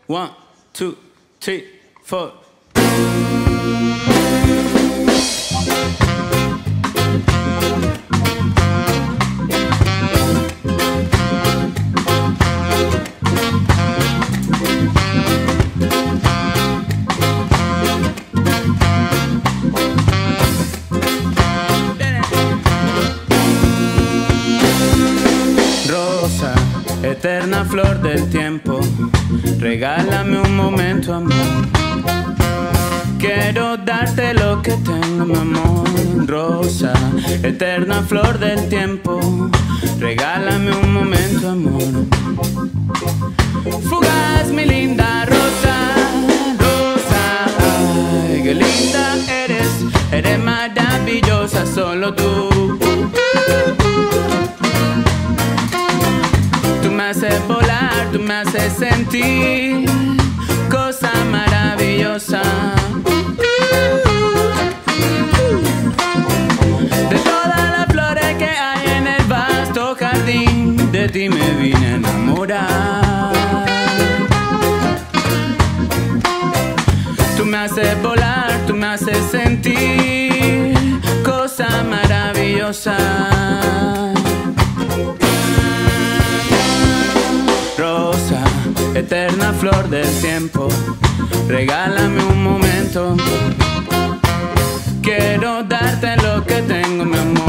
1, 2, 3, 4. Rosa, eterna flor del tiempo, regálame un momento, amor. Quiero darte lo que tengo, mi amor. Rosa, eterna flor del tiempo, regálame un momento, amor. Fugaz, mi linda rosa, rosa, ay, qué linda eres maravillosa, solo tú. Tú me haces volar, tú me haces sentir cosa maravillosa. De todas las flores que hay en el vasto jardín, de ti me vine a enamorar. Tú me haces volar, tú me haces sentir cosa maravillosa. Rosa, eterna flor del tiempo, regálame un momento. Quiero darte lo que tengo, mi amor.